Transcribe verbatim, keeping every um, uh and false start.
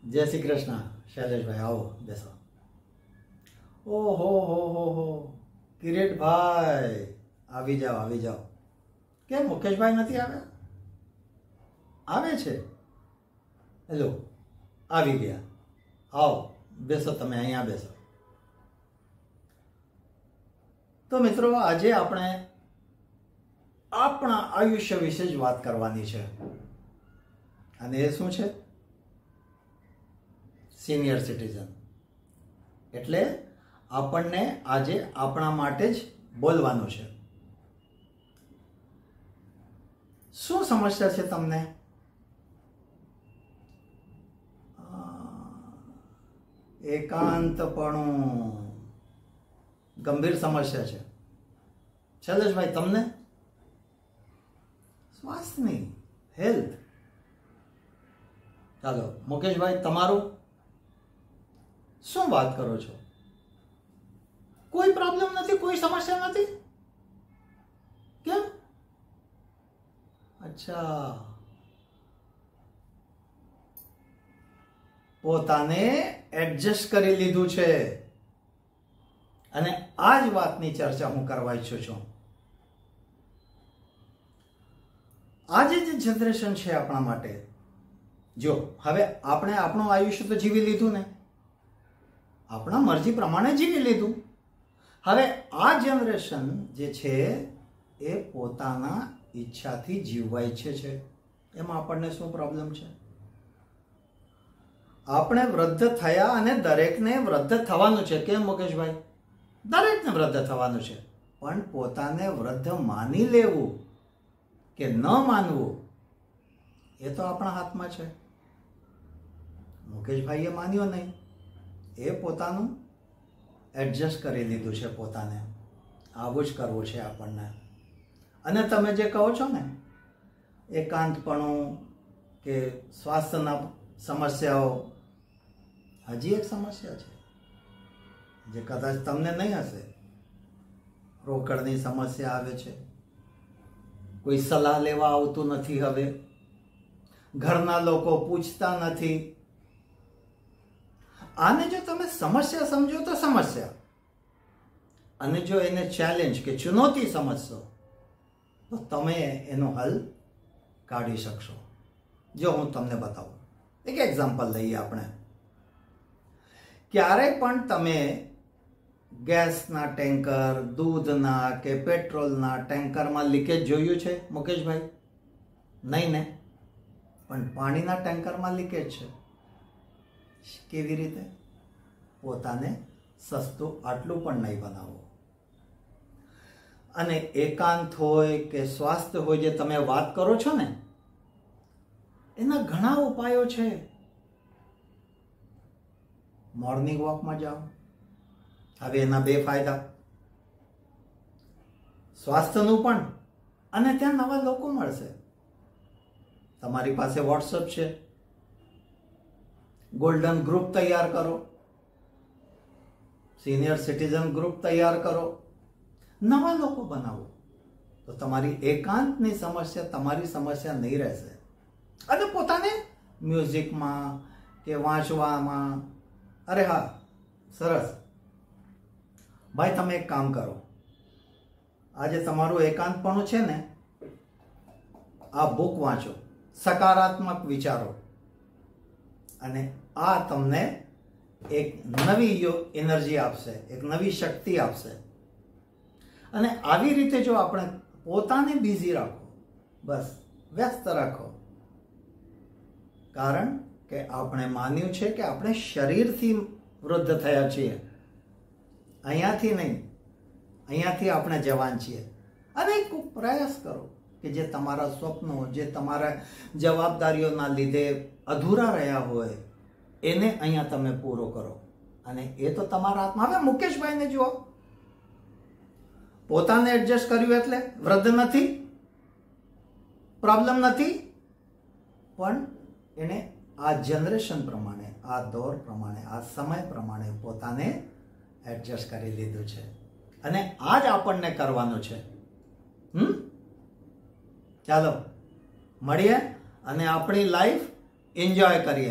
जय श्री कृष्ण। शैलेश भाई आओ बेसो। ओ हो हो हो हो किरीट भाई આવી જાઓ આવી જાઓ। કેમ મુકેશભાઈ નથી આવ્યા? આવે છે। હેલો આવી ગયા। આવો બેસો, તમે અહીંયા બેસો। તો મિત્રો આજે આપણે આપણા આયુષ્ય વિશે જ વાત કરવાની છે અને એ શું છે? Senior citizen. એટલે આપણને આજે આપણા માટે જ બોલવાનું છે। શું સમસ્યા છે તમને? એકાંતપણું ગંભીર સમસ્યા છે। શૈલેષભાઈ તમને? સ્વાસ્થ્યની હેલ્થ। ચાલો મુકેશભાઈ તમારું શું વાત કરો છો? કોઈ પ્રોબ્લેમ નથી, કોઈ સમસ્યા નથી? કેમ? અચ્છા, પોતાને એડજસ્ટ કરી લીધું છે અને આ જ વાતની ચર્ચા હું કરવા ઈચ્છું છું। આજે જે જનરેશન છે આપણા માટે, જો હવે આપણે આપણું આયુષ્ય તો જીવી લીધું ને, આપણા મરજી પ્રમાણે જીવી લીધું। હવે આ જનરેશન જે છે એ પોતાના ઈચ્છાથી જીવવા ઈચ્છે છે। એમાં આપણને શું પ્રોબ્લેમ છે? આપણે વૃદ્ધ થયા અને દરેકને વૃદ્ધ થવાનું છે। કેમ મુકેશભાઈ? દરેકને વૃદ્ધ થવાનું છે, પણ પોતાને વૃદ્ધ માની લેવું કે ન માનવું એ તો આપણા હાથમાં છે। મુકેશભાઈએ માન્યો નહીં, એ પોતાનું એડજસ્ટ કરી લીધું છે પોતાને। આવું જ કરવું છે આપણને। અને તમે જે કહો છો ને એકાંતપણું કે સ્વાસ્થ્યના સમસ્યાઓ, હજી એક સમસ્યા છે જે કદાચ તમને નહીં હશે। રોકડની સમસ્યા આવે છે, કોઈ સલાહ લેવા આવતું નથી, હવે ઘરના લોકો પૂછતા નથી। આને જો તમે સમસ્યા સમજો તો સમસ્યા, અને જો એને ચેલેન્જ કે ચુનૌતી સમજશો તો તમે એનો હલ કાઢી શકશો। જો હું તમને બતાવું, એક એક્ઝામ્પલ લઈએ આપણે। ક્યારેય પણ તમે ગેસના ટેન્કર, દૂધના કે પેટ્રોલના ટેન્કરમાં લીકેજ જોયું છે મુકેશભાઈ? નહીં ને? પણ પાણીના ટેન્કરમાં લીકેજ છે। કેવી રીતે? પોતાને સસ્તું આટલું પણ નહીં બનાવો। અને એકાંત હોય કે સ્વાસ્થ્ય હોય, જે તમે વાત કરો છો ને, એના ઘણા ઉપાયો છે। મોર્નિંગ વોકમાં જાઓ। હવે એના બે ફાયદા, સ્વાસ્થ્યનું પણ અને ત્યાં નવા લોકો મળશે। તમારી પાસે વોટ્સઅપ છે, ગોલ્ડન ગ્રુપ તૈયાર કરો, સિનિયર સિટીઝન ગ્રુપ તૈયાર કરો, નવા લોકો બનાવો, તો તમારી એકાંતની સમસ્યા તમારી સમસ્યા નહીં રહેશે। અને પોતાને મ્યુઝિકમાં કે વાંચવામાં, અરે હા સરસ ભાઈ, તમે એક કામ કરો, આજે તમારું એકાંતપણું છે ને, આ બુક વાંચો, સકારાત્મક વિચારો, અને આ તમને એક નવી એનર્જી આપશે, એક નવી શક્તિ આપશે। અને આવી રીતે જો આપણે પોતાને બિઝી રાખો, બસ વ્યસ્ત રાખો, કારણ કે આપણે માન્યું છે કે આપણે શરીરથી વૃદ્ધ થયા છીએ, અહીંયાથી નહીં, અહીંયાથી આપણે જવાન છીએ। અને એક પ્રયાસ કરો કે જે તમારા સ્વપ્નો, જે તમારા જવાબદારીઓના લીધે અધૂરા રહ્યા હોય, એને અહીંયા તમે પૂરો કરો, અને એ તો તમારા હાથમાં। હવે મુકેશભાઈને જુઓ, પોતાને એડજસ્ટ કર્યું એટલે વૃદ્ધ નથી, પ્રોબ્લેમ નથી, પણ એને આ જનરેશન પ્રમાણે, આ દોર પ્રમાણે, આ સમય પ્રમાણે પોતાને એડજસ્ટ કરી લીધું છે, અને આ જ આપણને કરવાનું છે। હમ ચાલો મળીએ અને આપણી લાઈફ એન્જોય કરીએ।